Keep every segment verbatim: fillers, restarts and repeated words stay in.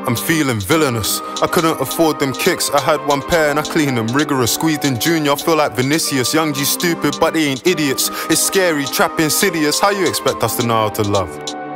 I'm feeling villainous. I couldn't afford them kicks. I had one pair and I cleaned them rigorous. Squeezed in Junior, I feel like Vinicius. Young G stupid, but they ain't idiots. It's scary, trap insidious. How you expect us to know how to love?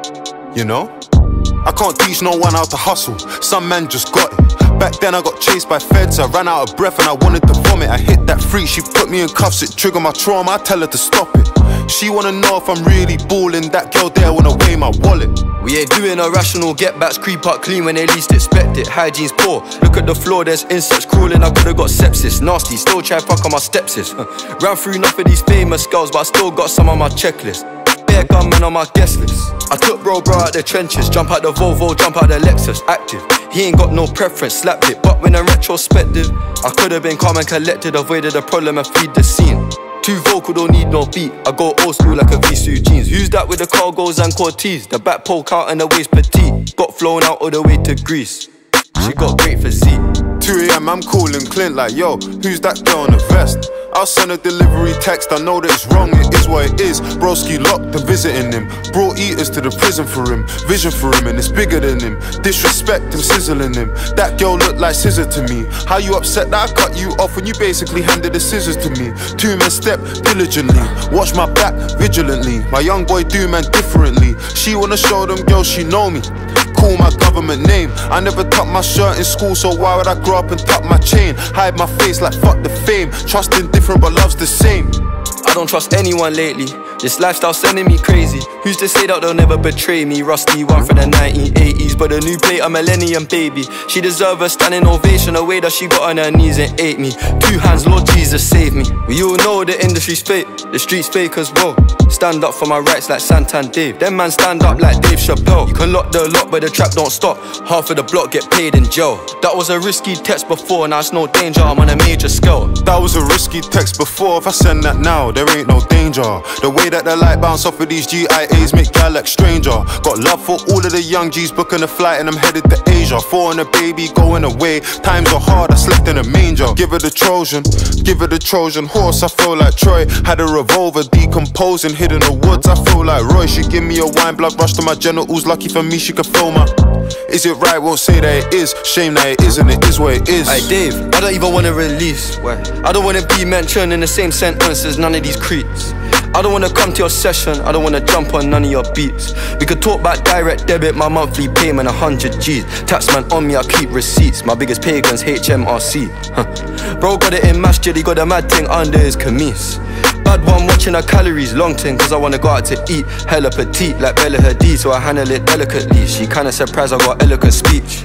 You know? I can't teach no one how to hustle. Some man just got it. Back then I got chased by feds. I ran out of breath and I wanted to vomit. I hit that freak, she put me in cuffs. It triggered my trauma, I tell her to stop it. She wanna know if I'm really ballin'. That girl there wanna weigh my wallet. We ain't doing irrational get-backs, creep up clean when they least expect it. Hygiene's poor, look at the floor, there's insects crawling. I could've got sepsis, nasty, still try fuck on my stepsis. Ran through enough of these famous girls, but I still got some on my checklist. Bare gunman on my guest list. I took bro bro out the trenches, jump out the Volvo, jump out the Lexus. Active, he ain't got no preference, slapped it. But when in retrospective, I could've been calm and collected, avoided the problem and feed the scene. Too vocal, don't need no beat. I go old school like a Visu jeans. Who's that with the cargos and Cortez? The back poke out and the waist petite. Got flown out all the way to Greece. She got great physique. two A M I'm calling Clint like, yo, who's that girl in the vest? I'll send a delivery text, I know that it's wrong, it is what it is. Broski locked and visiting him. Brought eaters to the prison for him. Vision for him and it's bigger than him. Disrespect him, sizzling him. That girl looked like scissor to me. How you upset that I cut you off when you basically handed the scissors to me? Two men step diligently, watch my back vigilantly. My young boy do man differently. She wanna show them girls she know me. Call my government name. I never tucked my shirt in school, so why would I grow up and tuck my chain? Hide my face like fuck the fame. Trusting different but love's the same. I don't trust anyone lately. This lifestyle sending me crazy. Who's to say that they'll never betray me? Rusty one from the nineteen eighties, but a new plate, a millennium baby. She deserve a standing ovation, the way that she got on her knees and ate me. Two hands, Lord Jesus save me. We all know the industry's fake, the street's fake as well. Stand up for my rights like Santan Dave. Them man stand up like Dave Chappelle. You can lock the lock but the trap don't stop. Half of the block get paid in jail. That was a risky text before, now it's no danger, I'm on a major scale. That was a risky text before, if I send that now, there ain't no danger. The way that the light bounce off of these G I As make gal like stranger. Got love for all of the young G's booking a flight and I'm headed to Asia. Four and a baby going away, times are hard, I slept in a manger. Give her the Trojan, give her the Trojan horse, I feel like Troy. Had a revolver decomposing, hid in the woods, I feel like Roy. She give me a wine, blood rush to my genitals, lucky for me she could feel my. Is it right? Won't say that it is. Shame that it isn't, it is what it is. Hey Dave, I don't even wanna release. Why? I don't wanna be mentioned in the same sentence as none of these creeps. I don't wanna come to your session, I don't wanna jump on none of your beats. We could talk about direct debit, my monthly payment a hundred G's. Taxman on me, I keep receipts. My biggest pagans, H M R C. Huh. Bro got it in masjid, he got a mad thing under his camise. Bad one watching her calories, long thing, cause I wanna go out to eat. Hella petite, like Bella Hadid, so I handle it delicately. She kinda surprised I got eloquent speech.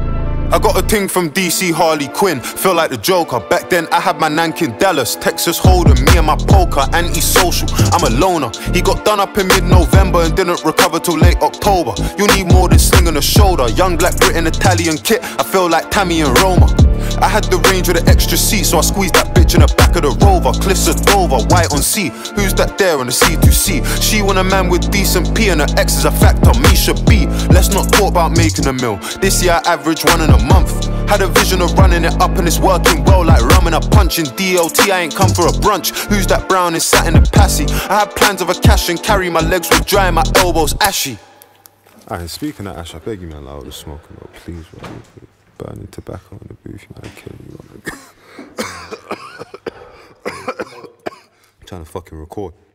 I got a ting from D C Harley Quinn, feel like the Joker. Back then I had my Nankin Dallas, Texas Hold'em, me and my poker, anti-social, I'm a loner. He got done up in mid-November and didn't recover till late October. You need more than sling on the shoulder. Young black Britain Italian kit, I feel like Tammy and Roma. I had the range with an extra seat, so I squeezed that bitch in the back of the Rover. Cliffs of Dover, white on sea. Who's that there on the C two C? She want a man with decent P and her ex is a factor, me should be. Let's not talk about making a meal. This year I average one in a month. Had a vision of running it up and it's working well like rum and a punch. In D L T I ain't come for a brunch. Who's that brown is sat in a passy? I had plans of a cash and carry, my legs were dry and my elbows ashy. Alright, speaking of ash, I beg you man, like, I was smoking, bro, please, bro. Burning tobacco in the booth, man, killing you. I'm trying to fucking record.